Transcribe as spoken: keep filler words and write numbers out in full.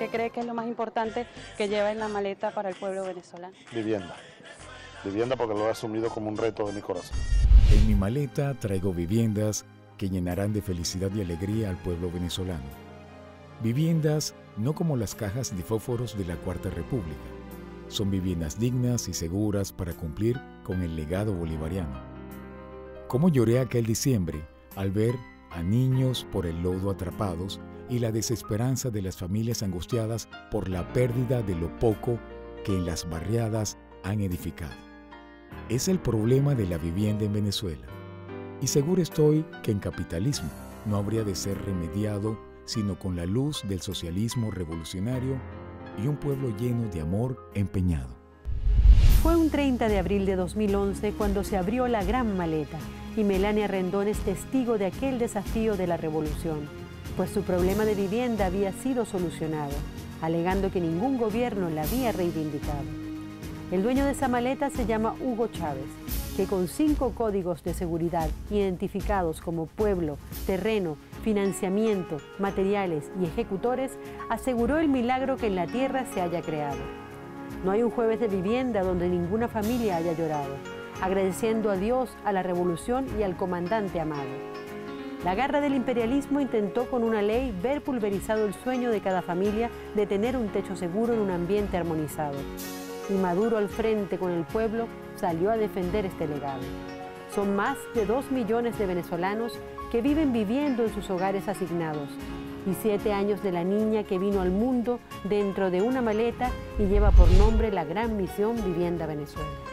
¿Qué cree que es lo más importante que lleva en la maleta para el pueblo venezolano? Vivienda. Vivienda porque lo he asumido como un reto de mi corazón. En mi maleta traigo viviendas que llenarán de felicidad y alegría al pueblo venezolano. Viviendas no como las cajas de fósforos de la Cuarta República. Son viviendas dignas y seguras para cumplir con el legado bolivariano. Cómo lloré aquel diciembre al ver a niños por el lodo atrapados y la desesperanza de las familias angustiadas por la pérdida de lo poco que en las barriadas han edificado. Es el problema de la vivienda en Venezuela. Y seguro estoy que en capitalismo no habría de ser remediado sino con la luz del socialismo revolucionario y un pueblo lleno de amor empeñado. Fue un treinta de abril de dos mil once cuando se abrió la gran maleta y Melania Rendón es testigo de aquel desafío de la revolución, pues su problema de vivienda había sido solucionado, alegando que ningún gobierno la había reivindicado. El dueño de esa maleta se llama Hugo Chávez, que con cinco códigos de seguridad identificados como pueblo, terreno, financiamiento, materiales y ejecutores, aseguró el milagro que en la tierra se haya creado. No hay un jueves de vivienda donde ninguna familia haya llorado, agradeciendo a Dios, a la revolución y al comandante Amado. La garra del imperialismo intentó con una ley ver pulverizado el sueño de cada familia de tener un techo seguro en un ambiente armonizado. Y Maduro al frente con el pueblo salió a defender este legado. Son más de dos millones de venezolanos que viven viviendo en sus hogares asignados y siete años de la niña que vino al mundo dentro de una maleta y lleva por nombre la gran misión Vivienda Venezuela.